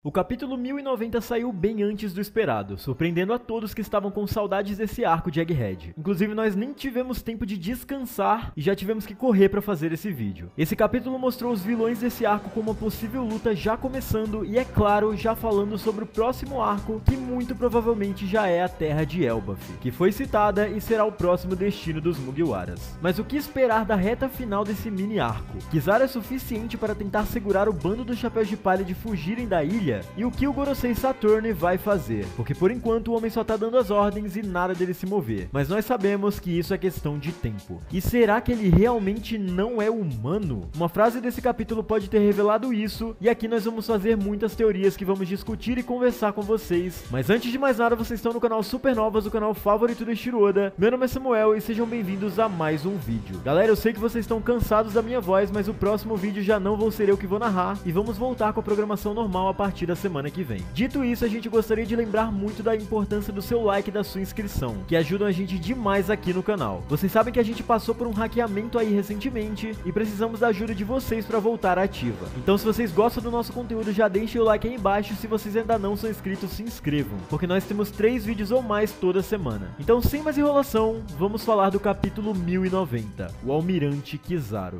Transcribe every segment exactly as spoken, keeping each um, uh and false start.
O capítulo mil e noventa saiu bem antes do esperado, surpreendendo a todos que estavam com saudades desse arco de Egghead. Inclusive, nós nem tivemos tempo de descansar e já tivemos que correr para fazer esse vídeo. Esse capítulo mostrou os vilões desse arco com uma possível luta já começando e, é claro, já falando sobre o próximo arco, que muito provavelmente já é a Terra de Elbaf, que foi citada e será o próximo destino dos Mugiwaras. Mas o que esperar da reta final desse mini arco? Kizaru é suficiente para tentar segurar o bando dos Chapéus de Palha de fugirem da ilha? E o que o Gorosei Saturn vai fazer? Porque por enquanto o homem só tá dando as ordens e nada dele se mover. Mas nós sabemos que isso é questão de tempo. E será que ele realmente não é humano? Uma frase desse capítulo pode ter revelado isso, e aqui nós vamos fazer muitas teorias que vamos discutir e conversar com vocês. Mas antes de mais nada, vocês estão no canal Supernovas, o canal favorito do Eiichiro Oda. Meu nome é Samuel e sejam bem-vindos a mais um vídeo. Galera, eu sei que vocês estão cansados da minha voz, mas o próximo vídeo já não vou ser eu que vou narrar, e vamos voltar com a programação normal a partir da semana que vem. Dito isso, a gente gostaria de lembrar muito da importância do seu like e da sua inscrição, que ajudam a gente demais aqui no canal. Vocês sabem que a gente passou por um hackeamento aí recentemente e precisamos da ajuda de vocês para voltar ativa. Então, se vocês gostam do nosso conteúdo, já deixem o like aí embaixo. Se vocês ainda não são inscritos, se inscrevam, porque nós temos três vídeos ou mais toda semana. Então, sem mais enrolação, vamos falar do capítulo mil e noventa, o Almirante Kizaru.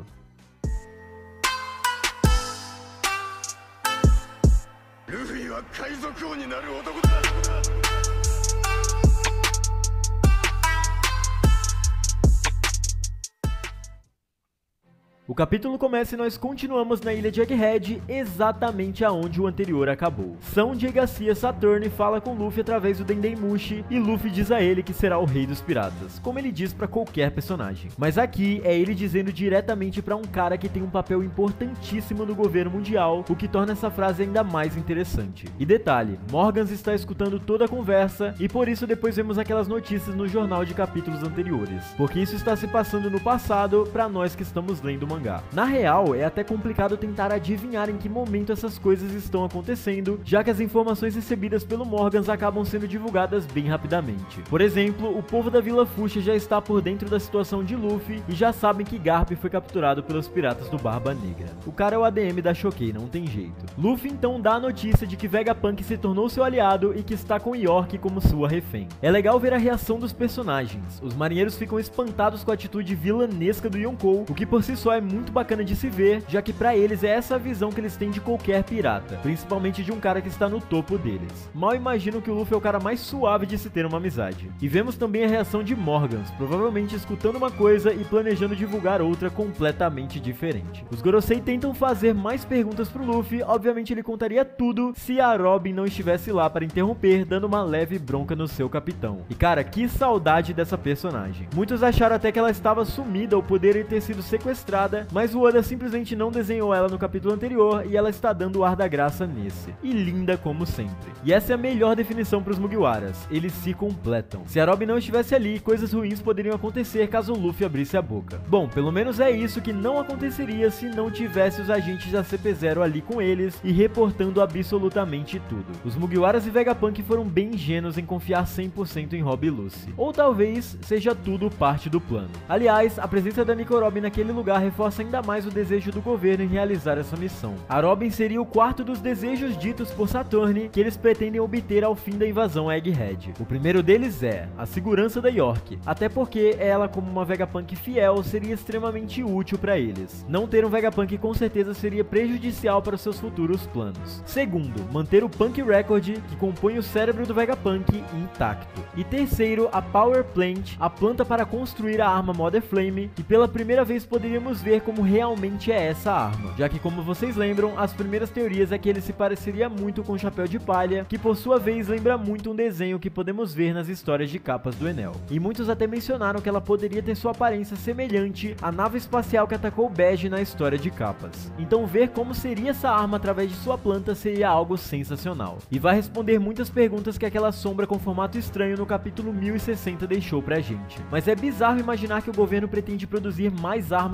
O capítulo começa e nós continuamos na ilha de Egghead, exatamente aonde o anterior acabou. Sanji Garcia Saturn fala com Luffy através do Dendemushi e Luffy diz a ele que será o rei dos piratas, como ele diz pra qualquer personagem. Mas aqui é ele dizendo diretamente pra um cara que tem um papel importantíssimo no governo mundial, o que torna essa frase ainda mais interessante. E detalhe, Morgans está escutando toda a conversa e por isso depois vemos aquelas notícias no jornal de capítulos anteriores, porque isso está se passando no passado pra nós que estamos lendo o mangá. Na real, é até complicado tentar adivinhar em que momento essas coisas estão acontecendo, já que as informações recebidas pelo Morgans acabam sendo divulgadas bem rapidamente. Por exemplo, o povo da Vila Fuxia já está por dentro da situação de Luffy e já sabem que Garp foi capturado pelos piratas do Barba Negra. O cara é o A D M da Choquei, não tem jeito. Luffy então dá a notícia de que Vegapunk se tornou seu aliado e que está com York como sua refém. É legal ver a reação dos personagens. Os marinheiros ficam espantados com a atitude vilanesca do Yonkou, o que por si só é muito bacana de se ver, já que pra eles é essa a visão que eles têm de qualquer pirata, principalmente de um cara que está no topo deles. Mal imaginam que o Luffy é o cara mais suave de se ter uma amizade. E vemos também a reação de Morgans, provavelmente escutando uma coisa e planejando divulgar outra completamente diferente. Os Gorosei tentam fazer mais perguntas pro Luffy, obviamente ele contaria tudo se a Robin não estivesse lá para interromper, dando uma leve bronca no seu capitão. E cara, que saudade dessa personagem. Muitos acharam até que ela estava sumida ou poderia ter sido sequestrada, mas o Oda simplesmente não desenhou ela no capítulo anterior e ela está dando o ar da graça nesse. E linda como sempre. E essa é a melhor definição para os Mugiwaras, eles se completam. Se a Robin não estivesse ali, coisas ruins poderiam acontecer caso o Luffy abrisse a boca. Bom, pelo menos é isso que não aconteceria se não tivesse os agentes da C P zero ali com eles e reportando absolutamente tudo. Os Mugiwaras e Vegapunk foram bem ingênuos em confiar cem por cento em Rob e Lucy. Ou talvez seja tudo parte do plano. Aliás, a presença da Nico Robin naquele lugar reforça ainda mais o desejo do governo em realizar essa missão. A Robin seria o quarto dos desejos ditos por Saturn que eles pretendem obter ao fim da invasão a Egghead. O primeiro deles é a segurança da York, até porque ela, como uma Vegapunk fiel, seria extremamente útil para eles. Não ter um Vegapunk com certeza seria prejudicial para seus futuros planos. Segundo, manter o Punk Record, que compõe o cérebro do Vegapunk, intacto. E terceiro, a Power Plant, a planta para construir a arma Mother Flame, e pela primeira vez poderíamos ver como realmente é essa arma, já que, como vocês lembram, as primeiras teorias é que ele se pareceria muito com o Chapéu de Palha, que por sua vez lembra muito um desenho que podemos ver nas histórias de capas do Enel. E muitos até mencionaram que ela poderia ter sua aparência semelhante à nave espacial que atacou Bege na história de capas. Então ver como seria essa arma através de sua planta seria algo sensacional. E vai responder muitas perguntas que aquela sombra com formato estranho no capítulo mil e sessenta deixou pra gente. Mas é bizarro imaginar que o governo pretende produzir mais armas como aquela,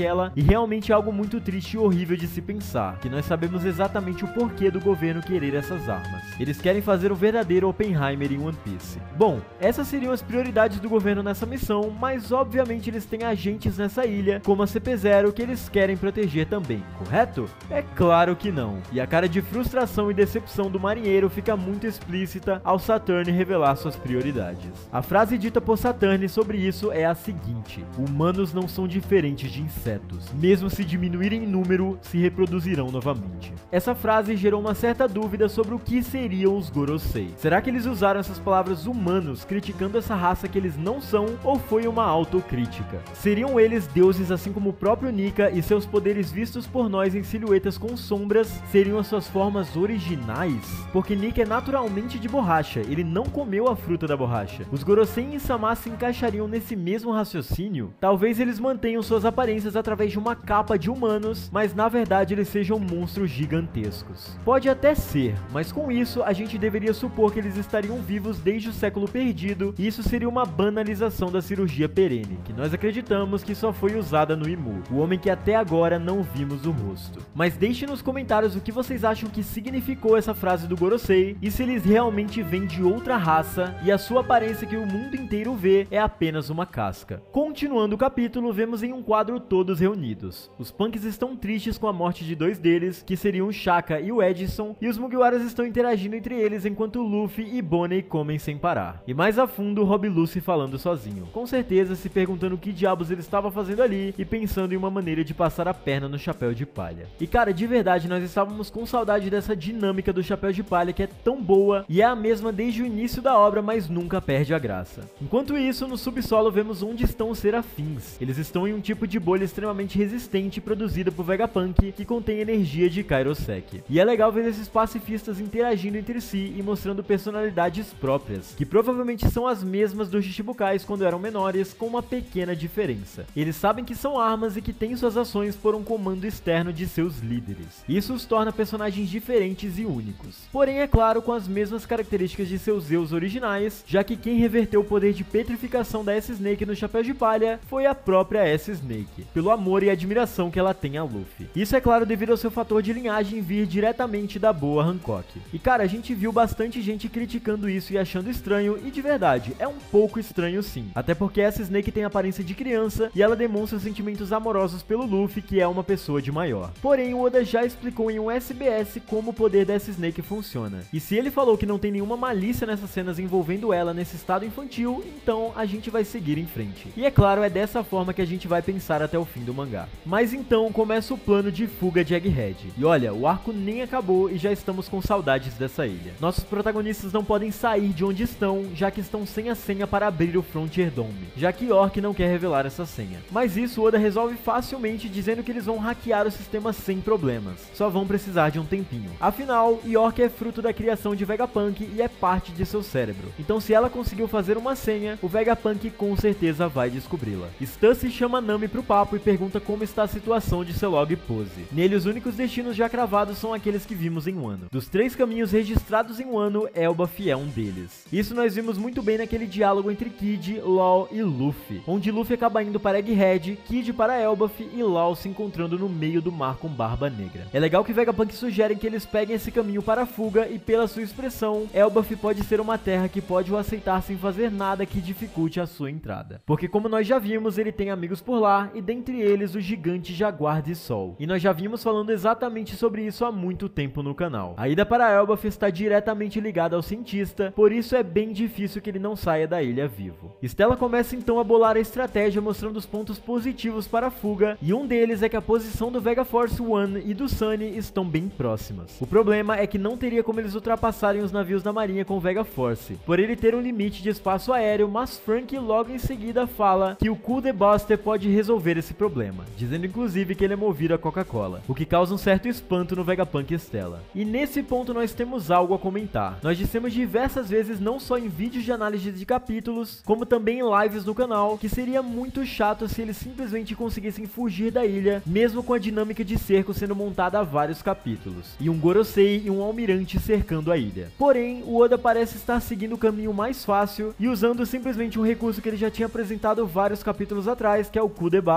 tela, e realmente é algo muito triste e horrível de se pensar, que nós sabemos exatamente o porquê do governo querer essas armas. Eles querem fazer o verdadeiro Oppenheimer em One Piece. Bom, essas seriam as prioridades do governo nessa missão, mas obviamente eles têm agentes nessa ilha, como a C P zero, que eles querem proteger também, correto? É claro que não. E a cara de frustração e decepção do marinheiro fica muito explícita ao Saturn revelar suas prioridades. A frase dita por Saturn sobre isso é a seguinte: humanos não são diferentes de insetos. Mesmo se diminuírem em número, se reproduzirão novamente. Essa frase gerou uma certa dúvida sobre o que seriam os Gorosei. Será que eles usaram essas palavras humanos criticando essa raça que eles não são, ou foi uma autocrítica? Seriam eles deuses assim como o próprio Nika, e seus poderes vistos por nós em silhuetas com sombras seriam as suas formas originais? Porque Nika é naturalmente de borracha, ele não comeu a fruta da borracha. Os Gorosei e Sama se encaixariam nesse mesmo raciocínio? Talvez eles mantenham suas aparências através de uma capa de humanos, mas na verdade eles sejam monstros gigantescos. Pode até ser, mas com isso a gente deveria supor que eles estariam vivos desde o século perdido, e isso seria uma banalização da cirurgia perene, que nós acreditamos que só foi usada no Imu, o homem que até agora não vimos o rosto. Mas deixe nos comentários o que vocês acham que significou essa frase do Gorosei, e se eles realmente vêm de outra raça, e a sua aparência que o mundo inteiro vê é apenas uma casca. Continuando o capítulo, vemos em um quadro todos reunidos. Os punks estão tristes com a morte de dois deles, que seriam o Shaka e o Edison, e os Mugiwaras estão interagindo entre eles enquanto Luffy e Bonnie comem sem parar. E mais a fundo, Rob Lucy falando sozinho, com certeza se perguntando o que diabos ele estava fazendo ali e pensando em uma maneira de passar a perna no Chapéu de Palha. E cara, de verdade, nós estávamos com saudade dessa dinâmica do Chapéu de Palha, que é tão boa e é a mesma desde o início da obra, mas nunca perde a graça. Enquanto isso, no subsolo vemos onde estão os Serafins. Eles estão em um tipo de bolha extremamente resistente produzida por Vegapunk, que contém energia de Kairosek. E é legal ver esses pacifistas interagindo entre si e mostrando personalidades próprias, que provavelmente são as mesmas dos Shichibukais quando eram menores, com uma pequena diferença. Eles sabem que são armas e que têm suas ações por um comando externo de seus líderes. Isso os torna personagens diferentes e únicos. Porém, é claro, com as mesmas características de seus Zeus originais, já que quem reverteu o poder de petrificação da S-Snake no Chapéu de Palha foi a própria S-Snake, pelo amor e admiração que ela tem a Luffy. Isso é claro devido ao seu fator de linhagem vir diretamente da boa Hancock. E cara, a gente viu bastante gente criticando isso e achando estranho, e de verdade, é um pouco estranho sim. Até porque essa Snake tem aparência de criança e ela demonstra sentimentos amorosos pelo Luffy, que é uma pessoa de maior. Porém, o Oda já explicou em um S B S como o poder dessa Snake funciona. E se ele falou que não tem nenhuma malícia nessas cenas envolvendo ela nesse estado infantil, então a gente vai seguir em frente. E é claro, é dessa forma que a gente vai pensar até o fim do mangá. Mas então começa o plano de fuga de Egghead. E olha, o arco nem acabou e já estamos com saudades dessa ilha. Nossos protagonistas não podem sair de onde estão, já que estão sem a senha para abrir o Frontier Dome, já que York não quer revelar essa senha. Mas isso Oda resolve facilmente dizendo que eles vão hackear o sistema sem problemas, só vão precisar de um tempinho. Afinal, York é fruto da criação de Vegapunk e é parte de seu cérebro. Então se ela conseguiu fazer uma senha, o Vegapunk com certeza vai descobri-la. Stussy chama Nami pro papo e pergunta como está a situação de seu log Pose. Nele, os únicos destinos já cravados são aqueles que vimos em Wano. Dos três caminhos registrados em Wano, Elbaf é um deles. Isso nós vimos muito bem naquele diálogo entre Kid, Law e Luffy, onde Luffy acaba indo para Egghead, Kid para Elbaf e Law se encontrando no meio do mar com Barba Negra. É legal que Vegapunk sugere que eles peguem esse caminho para a fuga e, pela sua expressão, Elbaf pode ser uma terra que pode o aceitar sem fazer nada que dificulte a sua entrada. Porque como nós já vimos, ele tem amigos por lá, e dentre eles o gigante Jaguar de Sol. E nós já vimos falando exatamente sobre isso há muito tempo no canal. A ida para Elbaf está diretamente ligada ao cientista, por isso é bem difícil que ele não saia da ilha vivo. Stella começa então a bolar a estratégia mostrando os pontos positivos para a fuga, e um deles é que a posição do Vega Force One e do Sunny estão bem próximas. O problema é que não teria como eles ultrapassarem os navios da marinha com o Vega Force, por ele ter um limite de espaço aéreo, mas Frank logo em seguida fala que o Cool the Buster pode resolver esse problema, dizendo inclusive que ele é movido a Coca-Cola, o que causa um certo espanto no Vegapunk e Stella. E nesse ponto nós temos algo a comentar. Nós dissemos diversas vezes, não só em vídeos de análise de capítulos, como também em lives no canal, que seria muito chato se eles simplesmente conseguissem fugir da ilha, mesmo com a dinâmica de cerco sendo montada a vários capítulos, e um Gorosei e um almirante cercando a ilha. Porém, o Oda parece estar seguindo o caminho mais fácil e usando simplesmente um recurso que ele já tinha apresentado vários capítulos atrás, que é o Coup de Buster,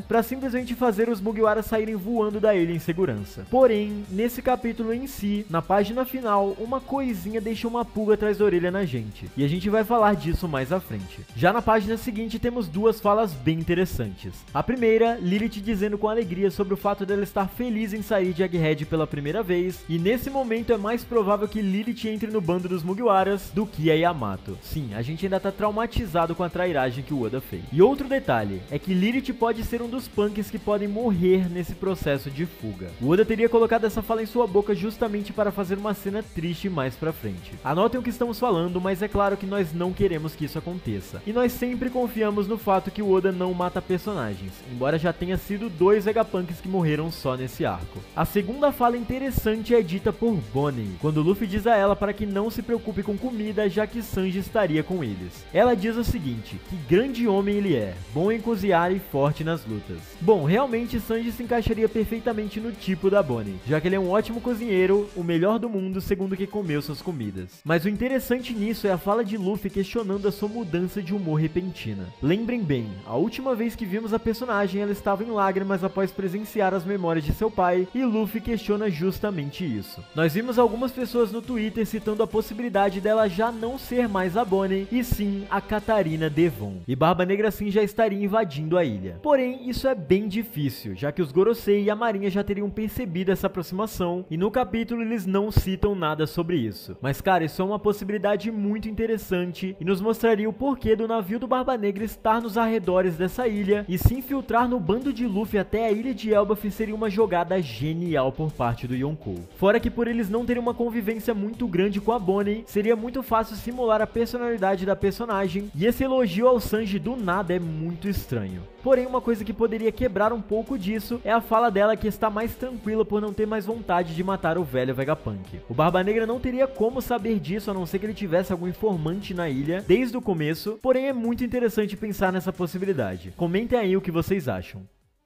pra simplesmente fazer os Mugiwaras saírem voando da ilha em segurança. Porém, nesse capítulo em si, na página final, uma coisinha deixa uma pulga atrás da orelha na gente, e a gente vai falar disso mais à frente. Já na página seguinte temos duas falas bem interessantes. A primeira, Lilith dizendo com alegria sobre o fato dela estar feliz em sair de Egghead pela primeira vez, e nesse momento é mais provável que Lilith entre no bando dos Mugiwaras do que a Yamato. Sim, a gente ainda tá traumatizado com a trairagem que o Oda fez. E outro detalhe, é que Lilith pode ser um dos punks que podem morrer nesse processo de fuga. O Oda teria colocado essa fala em sua boca justamente para fazer uma cena triste mais pra frente. Anotem o que estamos falando, mas é claro que nós não queremos que isso aconteça. E nós sempre confiamos no fato que o Oda não mata personagens, embora já tenha sido dois Vegapunks que morreram só nesse arco. A segunda fala interessante é dita por Bonnie, quando Luffy diz a ela para que não se preocupe com comida, já que Sanji estaria com eles. Ela diz o seguinte, que grande homem ele é, bom em cozinhar e forte nas lutas. Bom, realmente Sanji se encaixaria perfeitamente no tipo da Bonnie, já que ele é um ótimo cozinheiro, o melhor do mundo segundo que comeu suas comidas. Mas o interessante nisso é a fala de Luffy questionando a sua mudança de humor repentina. Lembrem bem, a última vez que vimos a personagem ela estava em lágrimas após presenciar as memórias de seu pai, e Luffy questiona justamente isso. Nós vimos algumas pessoas no Twitter citando a possibilidade dela já não ser mais a Bonnie, e sim a Katarina Devon, e Barba Negra assim já estaria invadindo a ilha. Porém, isso é bem difícil, já que os Gorosei e a Marinha já teriam percebido essa aproximação, e no capítulo eles não citam nada sobre isso. Mas cara, isso é uma possibilidade muito interessante, e nos mostraria o porquê do navio do Barba Negra estar nos arredores dessa ilha, e se infiltrar no bando de Luffy até a ilha de Elbaf seria uma jogada genial por parte do Yonkou. Fora que por eles não terem uma convivência muito grande com a Bonnie, seria muito fácil simular a personalidade da personagem, e esse elogio ao Sanji do nada é muito estranho. Porém, uma coisa que poderia quebrar um pouco disso é a fala dela que está mais tranquila por não ter mais vontade de matar o velho Vegapunk. O Barba Negra não teria como saber disso a não ser que ele tivesse algum informante na ilha desde o começo, porém é muito interessante pensar nessa possibilidade. Comentem aí o que vocês acham.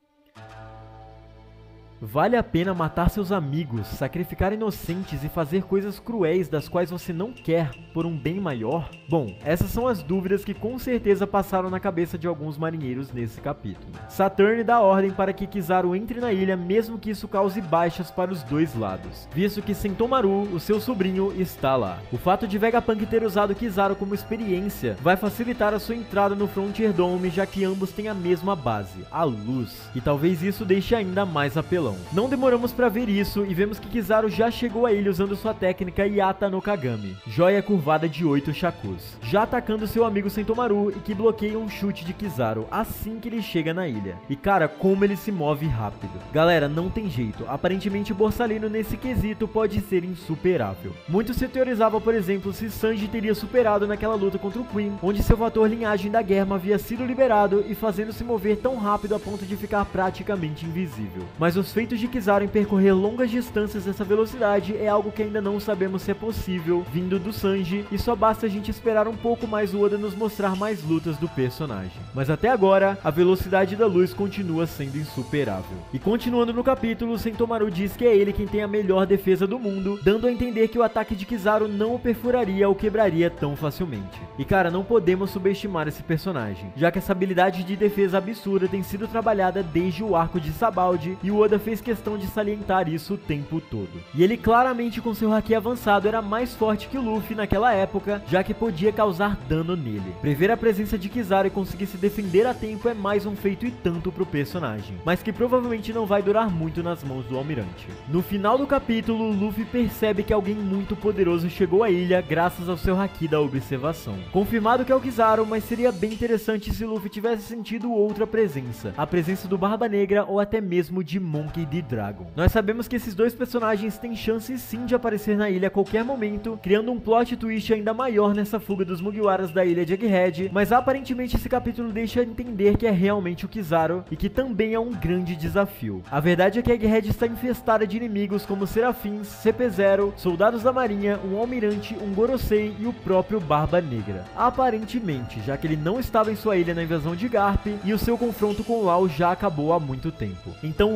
Vale a pena matar seus amigos, sacrificar inocentes e fazer coisas cruéis das quais você não quer por um bem maior? Bom, essas são as dúvidas que com certeza passaram na cabeça de alguns marinheiros nesse capítulo. Saturn dá ordem para que Kizaru entre na ilha mesmo que isso cause baixas para os dois lados, visto que Sentomaru, o seu sobrinho, está lá. O fato de Vegapunk ter usado Kizaru como experiência vai facilitar a sua entrada no Frontier Dome, já que ambos têm a mesma base, a luz, e talvez isso deixe ainda mais apelão. Não demoramos pra ver isso e vemos que Kizaru já chegou à ilha usando sua técnica Yata no Kagami, joia curvada de oito shakus, já atacando seu amigo Sentomaru e que bloqueia um chute de Kizaru assim que ele chega na ilha. E cara, como ele se move rápido. Galera, não tem jeito, aparentemente o Borsalino nesse quesito pode ser insuperável. Muito se teorizava, por exemplo, se Sanji teria superado naquela luta contra o Queen, onde seu fator linhagem da Germa havia sido liberado e fazendo-se mover tão rápido a ponto de ficar praticamente invisível. Mas os feitos de Kizaru em percorrer longas distâncias dessa velocidade é algo que ainda não sabemos se é possível vindo do Sanji, e só basta a gente esperar um pouco mais o Oda nos mostrar mais lutas do personagem. Mas até agora, a velocidade da luz continua sendo insuperável. E continuando no capítulo, Sentomaru diz que é ele quem tem a melhor defesa do mundo, dando a entender que o ataque de Kizaru não o perfuraria ou quebraria tão facilmente. E cara, não podemos subestimar esse personagem, já que essa habilidade de defesa absurda tem sido trabalhada desde o arco de Sabaody, e o Oda fez questão de salientar isso o tempo todo. E ele claramente com seu haki avançado era mais forte que o Luffy naquela época, já que podia causar dano nele. Prever a presença de Kizaru e conseguir se defender a tempo é mais um feito e tanto pro personagem, mas que provavelmente não vai durar muito nas mãos do almirante. No final do capítulo, Luffy percebe que alguém muito poderoso chegou à ilha graças ao seu haki da observação. Confirmado que é o Kizaru, mas seria bem interessante se Luffy tivesse sentido outra presença, a presença do Barba Negra ou até mesmo de Monkey D. Dragon. Nós sabemos que esses dois personagens têm chance sim de aparecer na ilha a qualquer momento, criando um plot twist ainda maior nessa fuga dos Mugiwaras da ilha de Egghead, mas aparentemente esse capítulo deixa entender que é realmente o Kizaru e que também é um grande desafio. A verdade é que Egghead está infestada de inimigos como Serafins, C P zero, soldados da marinha, um almirante, um Gorosei e o próprio Barba Negra. Aparentemente, já que ele não estava em sua ilha na invasão de Garp e o seu confronto com Law já acabou há muito tempo. Então o Oda pode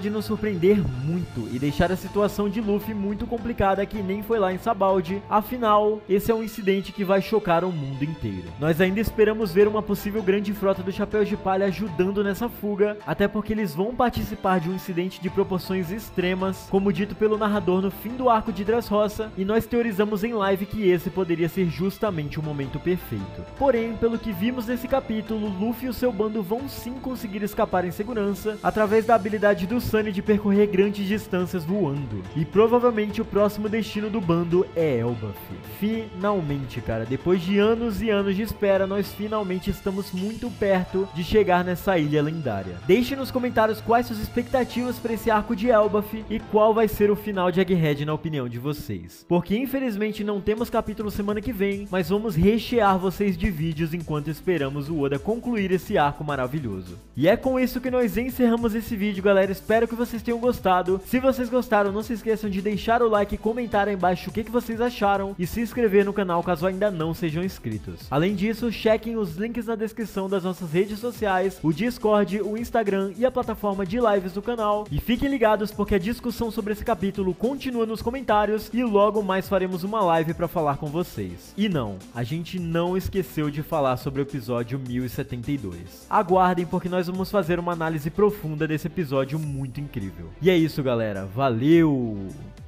pode nos surpreender muito e deixar a situação de Luffy muito complicada que nem foi lá em Sabaody, afinal, esse é um incidente que vai chocar o mundo inteiro. Nós ainda esperamos ver uma possível grande frota do Chapéu de Palha ajudando nessa fuga, até porque eles vão participar de um incidente de proporções extremas, como dito pelo narrador no fim do arco de Dressrosa, e nós teorizamos em live que esse poderia ser justamente o momento perfeito. Porém, pelo que vimos nesse capítulo, Luffy e o seu bando vão sim conseguir escapar em segurança, através da habilidade do Sunny de percorrer grandes distâncias voando. E provavelmente o próximo destino do bando é Elbaf. Finalmente, cara, depois de anos e anos de espera, nós finalmente estamos muito perto de chegar nessa ilha lendária. Deixe nos comentários quais suas expectativas para esse arco de Elbaf e qual vai ser o final de Egghead na opinião de vocês. Porque infelizmente não temos capítulo semana que vem, mas vamos rechear vocês de vídeos enquanto esperamos o Oda concluir esse arco maravilhoso. E é com isso que nós encerramos esse vídeo, galera. Espero que vocês tenham gostado. Se vocês gostaram, não se esqueçam de deixar o like e comentar aí embaixo o que, que vocês acharam e se inscrever no canal caso ainda não sejam inscritos. Além disso, chequem os links na descrição das nossas redes sociais, o Discord, o Instagram e a plataforma de lives do canal. E fiquem ligados porque a discussão sobre esse capítulo continua nos comentários e logo mais faremos uma live para falar com vocês. E não, a gente não esqueceu de falar sobre o episódio mil e setenta e dois. Aguardem porque nós vamos fazer uma análise profunda desse episódio muito incrível. E é isso, galera. Valeu!